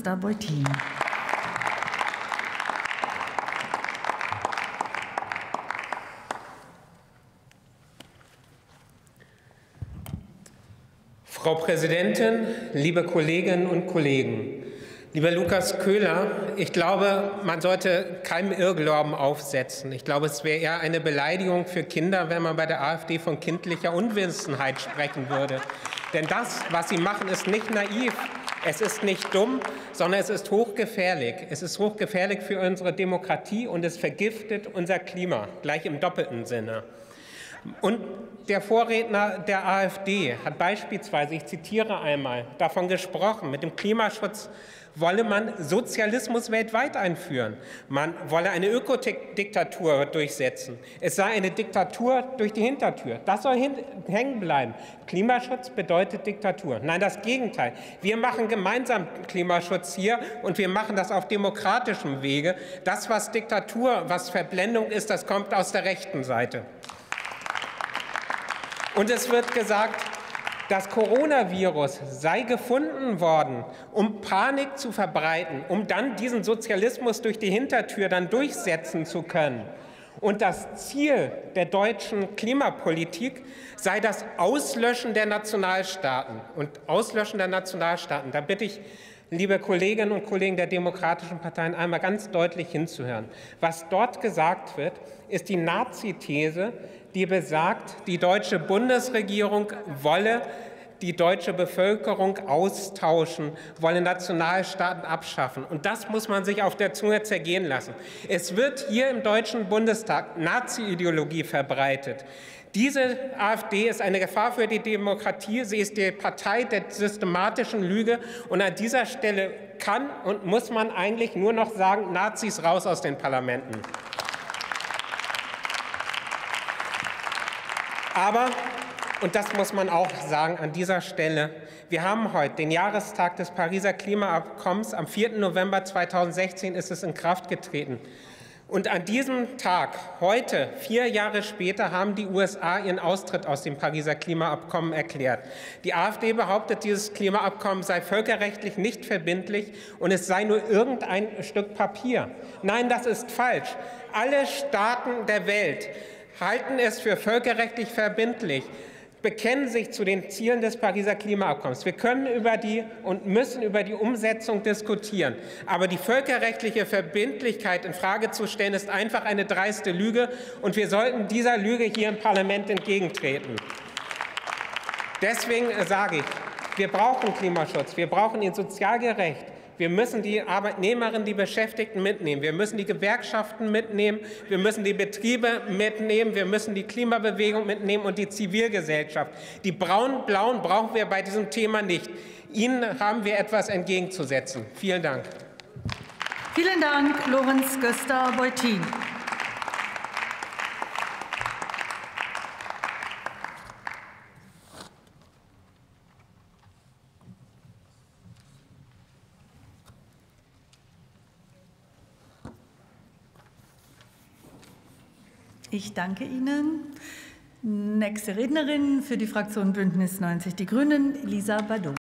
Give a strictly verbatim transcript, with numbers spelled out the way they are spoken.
Gösta-Beutin. Frau Präsidentin, liebe Kolleginnen und Kollegen! Lieber Lukas Köhler, ich glaube, man sollte keinem Irrglauben aufsetzen. Ich glaube, es wäre eher eine Beleidigung für Kinder, wenn man bei der AfD von kindlicher Unwissenheit sprechen würde. Denn das, was Sie machen, ist nicht naiv, es ist nicht dumm, sondern es ist hochgefährlich. Es ist hochgefährlich für unsere Demokratie und es vergiftet unser Klima, gleich im doppelten Sinne. Und der Vorredner der AfD hat beispielsweise, ich zitiere einmal, davon gesprochen, mit dem Klimaschutz wolle man Sozialismus weltweit einführen. Man wolle eine Ökodiktatur durchsetzen. Es sei eine Diktatur durch die Hintertür. Das soll hängen bleiben. Klimaschutz bedeutet Diktatur. Nein, das Gegenteil. Wir machen gemeinsam Klimaschutz hier und wir machen das auf demokratischem Wege. Das, was Diktatur, was Verblendung ist, das kommt aus der rechten Seite. Und es wird gesagt, das Coronavirus sei gefunden worden, um Panik zu verbreiten, um dann diesen Sozialismus durch die Hintertür dann durchsetzen zu können. Und das Ziel der deutschen Klimapolitik sei das Auslöschen der Nationalstaaten. Und Auslöschen der Nationalstaaten, da bitte ich, liebe Kolleginnen und Kollegen der demokratischen Parteien, einmal ganz deutlich hinzuhören. Was dort gesagt wird, ist die Nazi-These, die besagt, die deutsche Bundesregierung wolle die deutsche Bevölkerung austauschen, wolle Nationalstaaten abschaffen. Und das muss man sich auf der Zunge zergehen lassen. Es wird hier im Deutschen Bundestag Nazi-Ideologie verbreitet. Diese AfD ist eine Gefahr für die Demokratie. Sie ist die Partei der systematischen Lüge. Und an dieser Stelle kann und muss man eigentlich nur noch sagen, Nazis raus aus den Parlamenten. Aber, und das muss man auch sagen an dieser Stelle, wir haben heute den Jahrestag des Pariser Klimaabkommens. Am vierten November zweitausendsechzehn ist es in Kraft getreten. Und an diesem Tag, heute, vier Jahre später, haben die U S A ihren Austritt aus dem Pariser Klimaabkommen erklärt. Die AfD behauptet, dieses Klimaabkommen sei völkerrechtlich nicht verbindlich und es sei nur irgendein Stück Papier. Nein, das ist falsch. Alle Staaten der Welt halten es für völkerrechtlich verbindlich, bekennen sich zu den Zielen des Pariser Klimaabkommens. Wir können über die und müssen über die Umsetzung diskutieren. Aber die völkerrechtliche Verbindlichkeit in Frage zu stellen, ist einfach eine dreiste Lüge. Und wir sollten dieser Lüge hier im Parlament entgegentreten. Deswegen sage ich, wir brauchen Klimaschutz, wir brauchen ihn sozial gerecht. Wir müssen die Arbeitnehmerinnen, die Beschäftigten mitnehmen. Wir müssen die Gewerkschaften mitnehmen. Wir müssen die Betriebe mitnehmen. Wir müssen die Klimabewegung mitnehmen und die Zivilgesellschaft. Die Braun-Blauen brauchen wir bei diesem Thema nicht. Ihnen haben wir etwas entgegenzusetzen. Vielen Dank. Vielen Dank, Lorenz Gösta-Beutin. Ich danke Ihnen. Nächste Rednerin für die Fraktion Bündnis neunzig Die Grünen, Lisa Badu.